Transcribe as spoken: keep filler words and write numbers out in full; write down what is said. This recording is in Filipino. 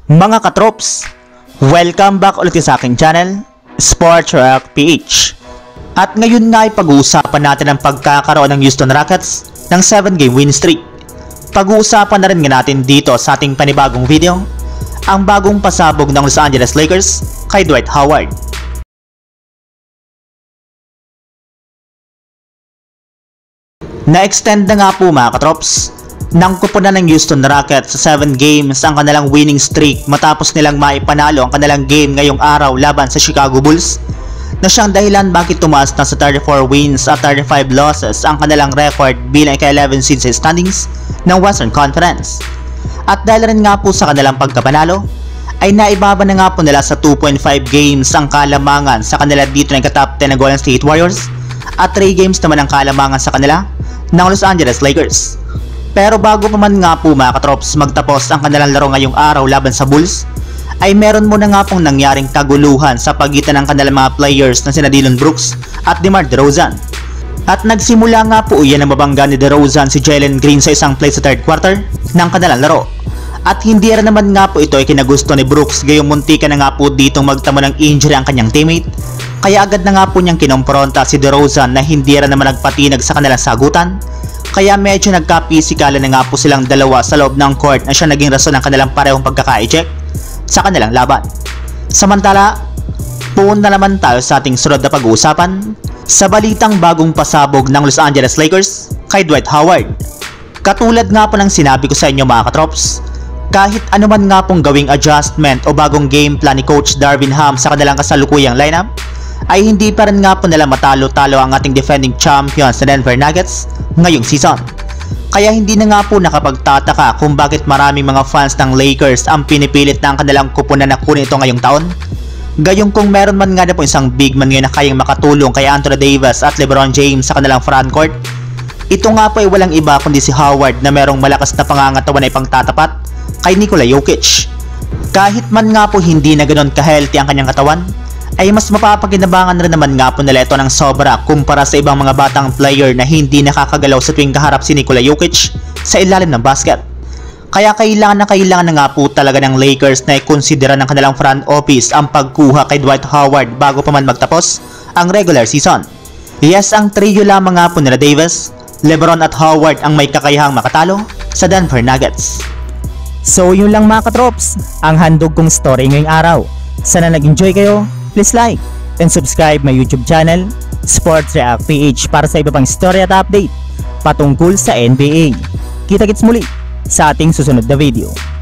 Mga katrops, welcome back ulit sa aking channel, Sports Rock P H. At ngayon nga ay pag-uusapan natin ang pagkakaroon ng Houston Rockets ng seven game win streak. Pag-uusapan na rin nga natin dito sa ating panibagong video, ang bagong pasabog ng Los Angeles Lakers kay Dwight Howard. Na-extend na nga po mga katrops ng kupunan ng Houston Rockets sa seven games ang kanilang winning streak matapos nilang maipanalo ang kanilang game ngayong araw laban sa Chicago Bulls, na siyang dahilan bakit tumaas na sa thirty-four wins at thirty-five losses ang kanilang record bilang ika-eleven seed sa standings ng Western Conference. At dahil rin nga po sa kanilang pagkapanalo ay naibaba na nga po nila sa two point five games ang kalamangan sa kanila dito ng ka-top ten na Golden State Warriors at three games naman ang kalamangan sa kanila ng Los Angeles Lakers. Pero bago pa man nga po mga katrops magtapos ang kanilang laro ngayong araw laban sa Bulls, ay meron muna nga pong nangyaring kaguluhan sa pagitan ng kanilang mga players na sina Dillon Brooks at DeMar DeRozan. At nagsimula nga po iyan ang mabangga ni DeRozan si Jalen Green sa isang play sa third quarter ng kanilang laro. At hindi rin naman nga po ito ay kinagusto ni Brooks, gayong muntika na nga po ditong magtamo ng injury ang kanyang teammate. Kaya agad na nga po niyang kinompronta si DeRozan na hindi rin naman nagpatinag sa kanilang sagutan. Kaya medyo nagka-pisikalan na nga po silang dalawa sa loob ng court na siya naging rason ng kanilang parehong pagkaka-eject sa kanilang laban. Samantala, pumunta naman tayo sa ating sunod na pag-uusapan sa balitang bagong pasabog ng Los Angeles Lakers kay Dwight Howard. Katulad nga po ng sinabi ko sa inyo mga katrops, kahit anuman nga pong gawing adjustment o bagong game plan ni Coach Darvin Ham sa kanilang kasalukuyang lineup, ay hindi pa rin nga po nila matalo-talo ang ating defending champions na Denver Nuggets ngayong season. Kaya hindi na nga po nakapagtataka kung bakit maraming mga fans ng Lakers ang pinipilit na ang kanilang kupunan na kunin ito ngayong taon. Gayong kung meron man nga na po isang big man ngayon na kayang makatulong kay Anthony Davis at LeBron James sa kanilang frontcourt, ito nga po ay walang iba kundi si Howard na merong malakas na pangangatawan ay pangtatapat kay Nikola Jokic. Kahit man nga po hindi na ganoon ka-healthy ang kanyang katawan, ay mas mapapakinabangan rin naman nga po nila ito ng sobra kumpara sa ibang mga batang player na hindi nakakagalaw sa tuwing kaharap si Nikola Jokic sa ilalim ng basket. Kaya kailangan na kailangan na nga po talaga ng Lakers na ikonsidera ng kanilang front office ang pagkuha kay Dwight Howard bago pa man magtapos ang regular season. Yes, ang trio lamang nga po nila Davis, LeBron at Howard ang may kakayahang makatalo sa Denver Nuggets. So yun lang mga katrops, ang handog kong story ngayong araw. Sana nag-enjoy kayo. Please like and subscribe my YouTube channel, Sports React P H, para sa iba pang story at update patungkol sa N B A. Kita-kits muli sa ating susunod na video.